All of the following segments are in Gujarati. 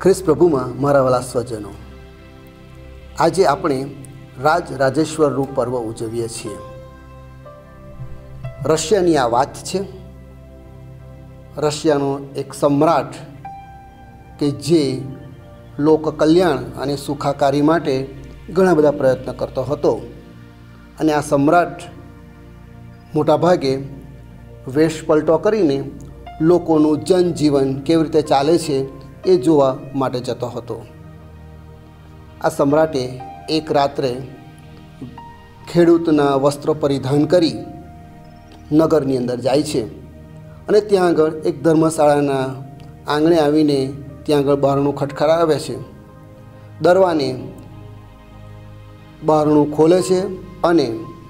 ખ્રિસ્ત પ્રભુમાં મારા વાલા સ્વજનો, આજે આપણે રાજેશ્વરનું પર્વ ઉજવીએ છીએ. રશિયાની આ વાત છે. રશિયાનો એક સમ્રાટ કે જે લોક કલ્યાણ અને સુખાકારી માટે ઘણા બધા પ્રયત્ન કરતો હતો, અને આ સમ્રાટ મોટાભાગે વેશ પલટો કરીને લોકોનું જનજીવન કેવી રીતે ચાલે છે એ જોવા માટે જતો હતો. આ સમ્રાટે એક રાત્રે ખેડૂતના વસ્ત્રો પરિધાન કરી નગરની અંદર જાય છે, અને ત્યાં આગળ એક ધર્મશાળાના આંગણે આવીને ત્યાં આગળ બારણું ખટખટાવે છે. દરવાને બારણું ખોલે છે અને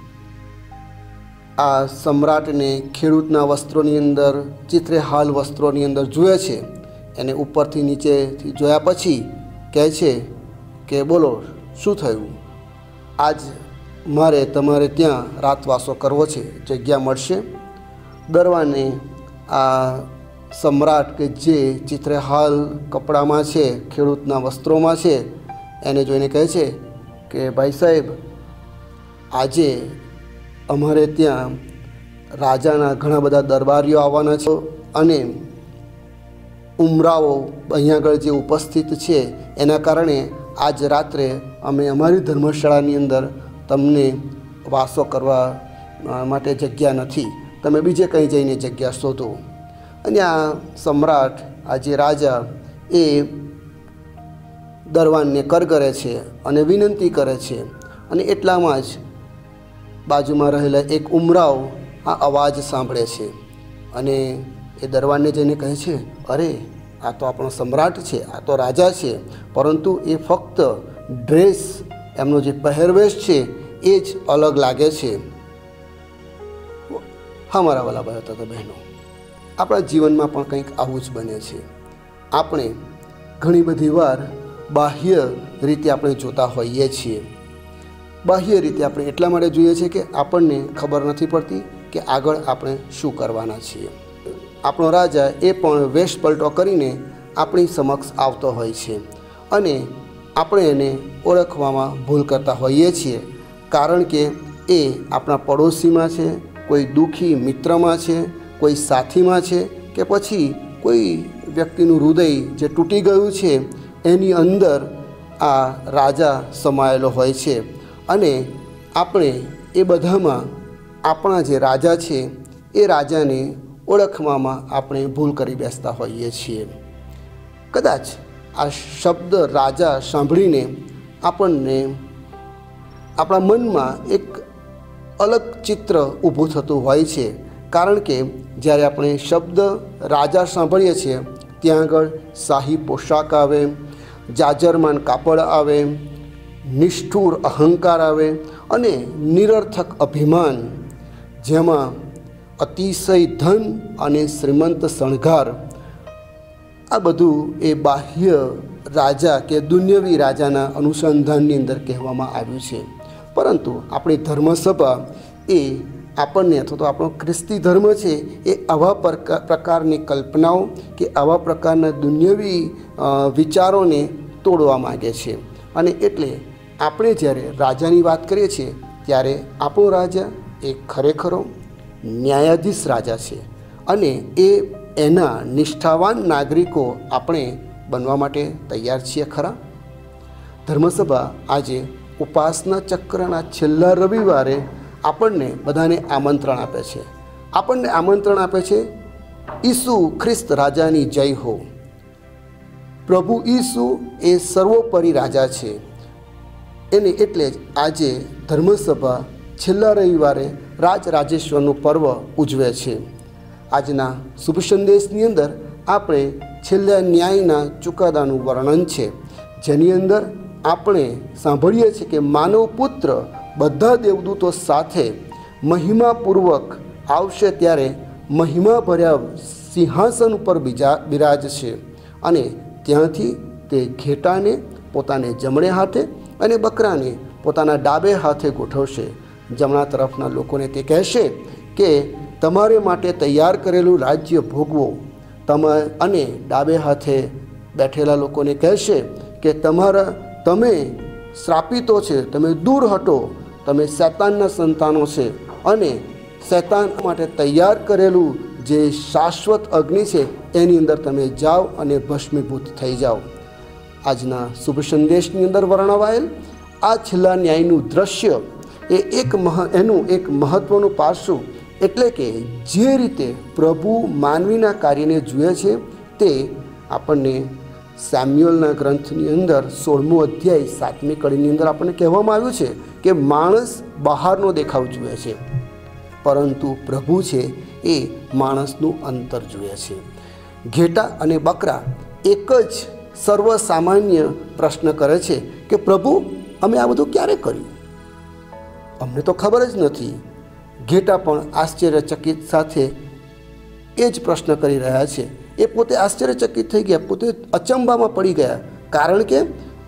આ સમ્રાટને ખેડૂતના વસ્ત્રોની અંદર, ચિત્રેહાલ વસ્ત્રોની અંદર જુએ છે. એને ઉપરથી નીચેથી જોયા પછી કહે છે કે બોલો, શું થયું? આજ મારે તમારે ત્યાં રાતવાસો કરવો છે, જગ્યા મળશે? દરવાને આ સમ્રાટ કે જે ચિત્રેહાલ કપડામાં છે, ખેડૂતના વસ્ત્રોમાં છે, એને જોઈને કહે છે કે ભાઈ સાહેબ, આજે અમારે ત્યાં રાજાના ઘણા બધા દરબારીઓ આવવાના છે, અને ઉમરાઓ અહીંયા આગળ જે ઉપસ્થિત છે એના કારણે આજ રાત્રે અમે અમારી ધર્મશાળાની અંદર તમને વાસો કરવા માટે જગ્યા નથી, તમે બીજે કંઈ જઈને જગ્યા શોધો. અને આ સમ્રાટ, આ જે રાજા, એ દરવાનને કરગરે છે અને વિનંતી કરે છે. અને એટલામાં જ બાજુમાં રહેલા એક ઉમરાવ આ અવાજ સાંભળે છે, અને એ દરવાનને જઈને કહે છે, અરે આ તો આપણો સમ્રાટ છે, આ તો રાજા છે, પરંતુ એ ફક્ત ડ્રેસ, એમનો જે પહેરવેશ છે એ જ અલગ લાગે છે. હા મારા વાલા ભાઈઓ તથા બહેનો, આપણા જીવનમાં પણ કંઈક આવું જ બને છે. આપણે ઘણી બધી વાર બાહ્ય રીતે આપણે જોતા હોઈએ છીએ. બાહ્ય રીતે આપણે એટલા માટે જોઈએ છીએ કે આપણને ખબર નથી પડતી કે આગળ આપણે શું કરવાના છીએ. આપણો રાજા એ પણ વેશ પલટો કરીને આપણી સમક્ષ આવતો હોય છે, અને આપણે એને ઓળખવામાં ભૂલ કરતા હોઈએ છીએ, કારણ કે એ આપણા પડોશીમાં છે, કોઈ દુઃખી મિત્રમાં છે, કોઈ સાથીમાં છે, કે પછી કોઈ વ્યક્તિનું હૃદય જે તૂટી ગયું છે એની અંદર આ રાજા સમાયેલો હોય છે. અને આપણે એ બધામાં આપણા જે રાજા છે એ રાજાને ઓળખવામાં આપણે ભૂલ કરી બેસતા હોઈએ છીએ. કદાચ આ શબ્દ રાજા સાંભળીને આપણને આપણા મનમાં એક અલગ ચિત્ર ઊભું થતું હોય છે, કારણ કે જ્યારે આપણે શબ્દ રાજા સાંભળીએ છીએ ત્યાં આગળ શાહી પોશાક આવે, જાજરમાન કાપડ આવે, નિષ્ઠુર અહંકાર આવે, અને નિરર્થક અભિમાન, જેમાં અતિશય ધન અને શ્રીમંત શણગાર, આ બધું એ બાહ્ય રાજા કે દુન્યવી રાજાના અનુસંધાનની અંદર કહેવામાં આવ્યું છે. પરંતુ આપણી ધર્મસભા એ આપણને, અથવા તો આપણો ખ્રિસ્તી ધર્મ છે એ આવા પ્રકારની કલ્પનાઓ કે આવા પ્રકારના દુન્યવી વિચારોને તોડવા માગે છે. અને એટલે આપણે જ્યારે રાજાની વાત કરીએ છીએ ત્યારે આપણો રાજા એ ખરેખરો ન્યાયાધીશ રાજા છે, અને એના નિષ્ઠાવાન નાગરિકો આપણે બનવા માટે તૈયાર છીએ ખરા? ધર્મસભા આજે ઉપાસના ચક્રના છેલ્લા રવિવારે આપણને બધાને આમંત્રણ આપે છે. આપણને આમંત્રણ આપે છે, ઈસુ ખ્રિસ્ત રાજાની જય હો. પ્રભુ ઈસુ એ સર્વોપરી રાજા છે. એને એટલે જ આજે ધર્મસભા છેલ્લા રવિવારે રાજેશ્વરનું પર્વ ઉજવે છે. આજના શુભ સંદેશની અંદર આપણે છેલ્લા ન્યાયના ચુકાદાનું વર્ણન છે, જેની અંદર આપણે સાંભળીએ છીએ કે માનવ પુત્ર બધા દેવદૂતો સાથે મહિમાપૂર્વક આવશે, ત્યારે મહિમા ભર્યા સિંહાસન ઉપર બિરાજશે, અને ત્યાંથી તે ઘેટાને પોતાને જમણે હાથે અને બકરાને પોતાના ડાબે હાથે ગોઠવશે. જમણા તરફના લોકોને તે કહેશે કે તમારે માટે તૈયાર કરેલું રાજ્ય ભોગવો, અને ડાબે હાથે બેઠેલા લોકોને કહેશે કે તમે શ્રાપિતો છે, તમે દૂર હટો, તમે શૈતાનના સંતાનો છે અને શૈતાન માટે તૈયાર કરેલું જે શાશ્વત અગ્નિ છે એની અંદર તમે જાઓ અને ભસ્મીભૂત થઈ જાઓ. આજના શુભ સંદેશની અંદર વર્ણવાયેલ આ છેલ્લા ન્યાયનું દ્રશ્ય એ એનું એક મહત્ત્વનું પાસું, એટલે કે જે રીતે પ્રભુ માનવીના કાર્યને જુએ છે તે આપણને સેમ્યુઅલના ગ્રંથની અંદર 16મો અધ્યાય 7મી કડીની અંદર આપણને કહેવામાં આવ્યું છે કે માણસ બહારનો દેખાવ જુએ છે, પરંતુ પ્રભુ છે એ માણસનું અંતર જુએ છે. ઘેટા અને બકરા એક જ સર્વસામાન્ય પ્રશ્ન કરે છે કે પ્રભુ, અમે આ બધું ક્યારે કર્યું? અમને તો ખબર જ નથી. ઘેટા પણ આશ્ચર્યચકિત સાથે એ જ પ્રશ્ન કરી રહ્યા છે. એ પોતે આશ્ચર્યચકિત થઈ ગયા, પોતે અચંબામાં પડી ગયા, કારણ કે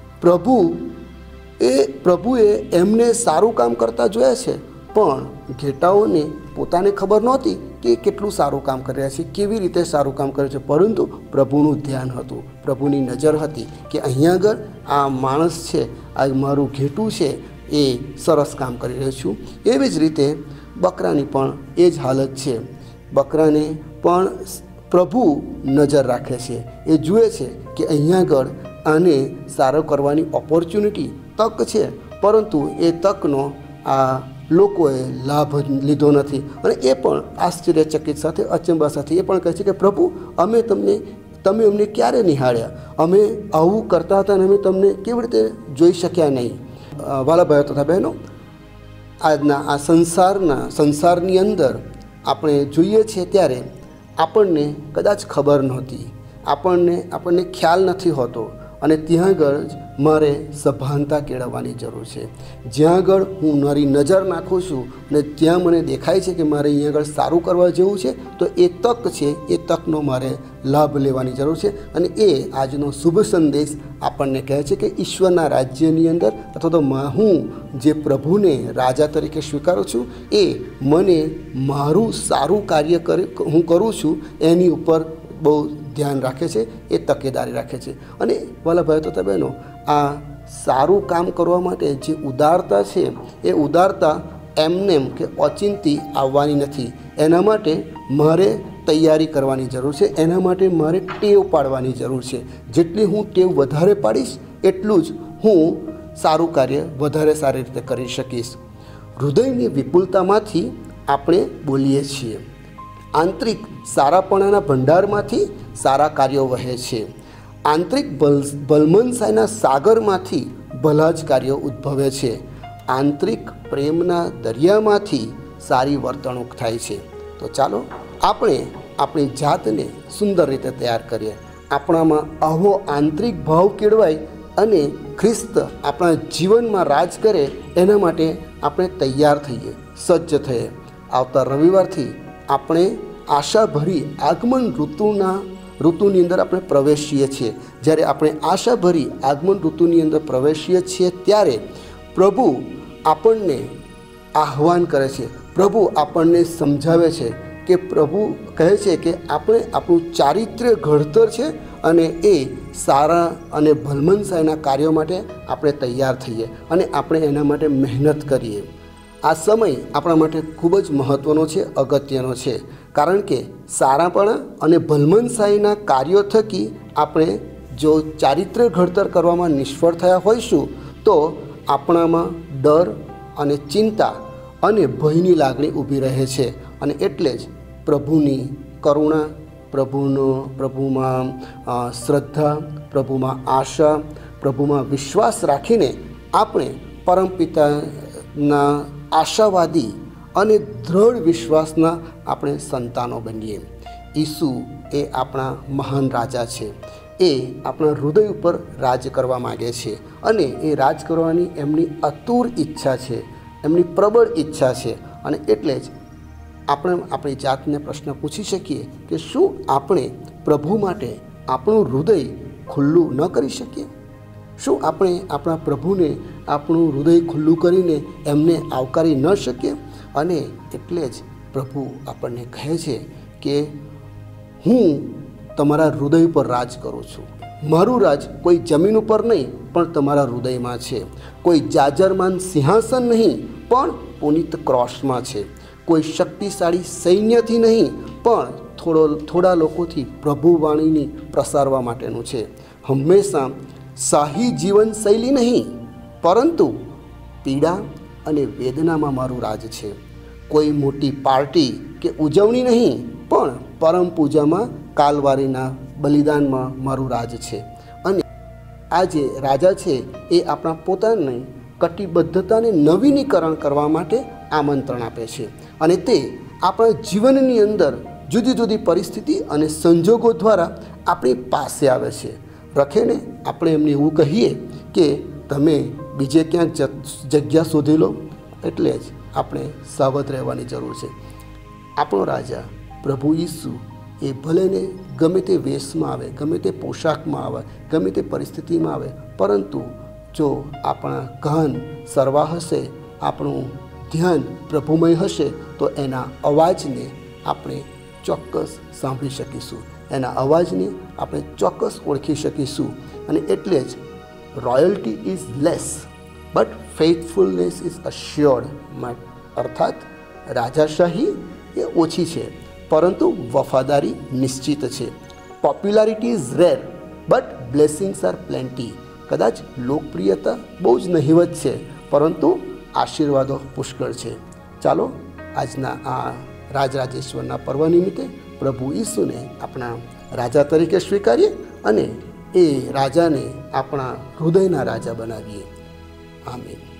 પ્રભુએ એમને સારું કામ કરતા જોયા છે, પણ ઘેટાઓને પોતાને ખબર નહોતી કે કેટલું સારું કામ કરી રહ્યા છે, કેવી રીતે સારું કામ કરે છે. પરંતુ પ્રભુનું ધ્યાન હતું, પ્રભુની નજર હતી કે અહીંયા આગળ આ માણસ છે, આ મારું ઘેટું છે, એ સરસ કામ કરી રહ્યું છું. એવી જ રીતે બકરાની પણ એ જ હાલત છે. બકરાને પણ પ્રભુ નજર રાખે છે, એ જુએ છે કે અહીંયા આગળ આને સારો કરવાની ઓપોર્ચ્યુનિટી, તક છે, પરંતુ એ તકનો આ લોકોએ લાભ લીધો નથી. અને એ પણ આશ્ચર્યચકિત સાથે, અચંબા સાથે એ પણ કહે છે કે પ્રભુ, તમે અમને ક્યારે નિહાળ્યા? અમે આવું કરતા હતા અને અમે તમને કેવી રીતે જોઈ શક્યા નહીં? વાલા ભાઈઓ તથા બહેનો, આજના આ સંસારની અંદર આપણે જોઈએ છીએ ત્યારે આપણને કદાચ ખબર નહોતી, આપણને ખ્યાલ નથી હોતો, અને ત્યાં આગળ જ મારે સભાનતા કેળવવાની જરૂર છે. જ્યાં આગળ હું મારી નજર નાખું છું અને ત્યાં મને દેખાય છે કે મારે અહીંયા આગળ સારું કરવા જેવું છે, તો એ તક છે, એ તકનો મારે લાભ લેવાની જરૂર છે. અને એ આજનો શુભ સંદેશ આપણને કહે છે કે ઈશ્વરના રાજ્યની અંદર, અથવા તો હું જે પ્રભુને રાજા તરીકે સ્વીકારું છું, એ મને મારું સારું કાર્ય હું કરું છું એની ઉપર બહુ ધ્યાન રાખે છે, એ તકેદારી રાખે છે. અને વાલા ભાઈઓ તથા બહેનો, આ સારું કામ કરવા માટે જે ઉદારતા છે, એ ઉદારતા એમનેમ કે ઓચિંતી આવવાની નથી. એના માટે મારે તૈયારી કરવાની જરૂર છે, એના માટે મારે ટેવ પાડવાની જરૂર છે. જેટલી હું ટેવ વધારે પાડીશ એટલું જ હું સારું કાર્ય વધારે સારી રીતે કરી શકીશ. હૃદયની વિપુલતામાંથી આપણે બોલીએ છીએ. આંતરિક સારાપણાના ભંડારમાંથી સારા કાર્યો વહે છે. આંતરિક ભલમનસાઈના સાગરમાંથી ભલા જ કાર્યો ઉદ્ભવે છે. આંતરિક પ્રેમના દરિયામાંથી સારી વર્તણૂક થાય છે. તો ચાલો આપણે આપણી જાતને સુંદર રીતે તૈયાર કરીએ. આપણામાં આવો આંતરિક ભાવ કેળવાય અને ખ્રિસ્ત આપણા જીવનમાં રાજ કરે, એના માટે આપણે તૈયાર થઈએ, સજ્જ થઈએ. આવતા રવિવારથી આપણે આશાભરી આગમન ઋતુની અંદર આપણે પ્રવેશીએ છીએ. જ્યારે આપણે આશાભરી આગમન ઋતુની અંદર પ્રવેશીએ છીએ ત્યારે પ્રભુ આપણને આહ્વાન કરે છે, પ્રભુ આપણને સમજાવે છે કે પ્રભુ કહે છે કે આપણે આપણું ચારિત્ર્ય ઘડતર છે અને એ સારા અને ભલમનસાઈના કાર્યો માટે આપણે તૈયાર થઈએ અને આપણે એના માટે મહેનત કરીએ. આ સમય આપણા માટે ખૂબ જ મહત્ત્વનો છે, અગત્યનો છે, કારણ કે સારાપણા અને ભલમનસાઈના કાર્યો થકી આપણે જો ચારિત્ર્ય ઘડતર કરવામાં નિષ્ફળ થયા હોઈશું તો આપણામાં ડર અને ચિંતા અને ભયની લાગણી ઊભી રહે છે. અને એટલે જ પ્રભુની કરુણા, પ્રભુમાં શ્રદ્ધા, પ્રભુમાં આશા, પ્રભુમાં વિશ્વાસ રાખીને આપણે પરમપિતાના આશાવાદી અને દ્રઢ વિશ્વાસના આપણે સંતાનો બનીએ. ઈસુ એ આપણા મહાન રાજા છે. એ આપણા હૃદય ઉપર રાજ કરવા માગે છે અને એ રાજ કરવાની એમની અતુર ઈચ્છા છે, એમની પ્રબળ ઈચ્છા છે. અને એટલે જ આપણે આપણી જાતને પ્રશ્ન પૂછી શકીએ કે શું આપણે પ્રભુ માટે આપણું હૃદય ખુલ્લું ન કરી શકીએ? શું આપણે આપણા પ્રભુને આપણું હૃદય ખુલ્લું કરીને એમને આવકારી ન શકીએ? અને એટલે જ પ્રભુ આપણને કહે છે કે હું તમારા હૃદય પર રાજ કરું છું, મારું રાજ કોઈ જમીન ઉપર નહીં પણ તમારા હૃદયમાં છે. કોઈ જાજરમાન સિંહાસન નહીં પણ પુનિત ક્રોસમાં છે. કોઈ શક્તિશાળી સૈન્યથી નહીં પણ થોડા લોકોથી પ્રભુવાણીની પ્રસારવા માટેનું છે. હંમેશા શાહી જીવનશૈલી નહીં પરંતુ પીડા અને વેદનામાં મારું રાજ છે. કોઈ મોટી પાર્ટી કે ઉજવણી નહીં પણ પરમ પૂજામાં કાલવારીના બલિદાનમાં મારું રાજ છે. અને આ જે રાજા છે એ આપણા પોતાની કટિબદ્ધતાને નવીનીકરણ કરવા માટે આમંત્રણ આપે છે અને તે આપણા જીવનની અંદર જુદી જુદી પરિસ્થિતિ અને સંજોગો દ્વારા આપણી પાસે આવે છે. રખેને આપણે એમને એવું કહીએ કે તમે બીજે ક્યાંક જગ્યા શોધી લો, એટલે જ આપણે સાવધ રહેવાની જરૂર છે. આપણો રાજા પ્રભુ ઈસુ એ ભલેને ગમે તે વેશમાં આવે, ગમે તે પોશાકમાં આવે, ગમે તે પરિસ્થિતિમાં આવે, પરંતુ જો આપણા કાન સરવા હશે, આપણું ધ્યાન પ્રભુમય હશે તો એના અવાજને આપણે ચોક્કસ સાંભળી શકીશું, એના અવાજને આપણે ચોક્કસ ઓળખી શકીશું. અને એટલે જ royalty is less but faithfulness is assured. અર્થાત રાજાશાહી એ ઓછી છે પરંતુ વફાદારી નિશ્ચિત છે. Popularity is rare but blessings are plenty. કદાચ લોકપ્રિયતા બહુ જ નહિવત છે પરંતુ આશીર્વાદો પુષ્કળ છે. ચાલો આજના આ રાજરાજેશ્વરના પર્વ નિમિત્તે પ્રભુ ઈસુને આપણા રાજા તરીકે સ્વીકારીએ અને એ રાજાને આપણા હૃદયના રાજા બનાવીએ. આમીન.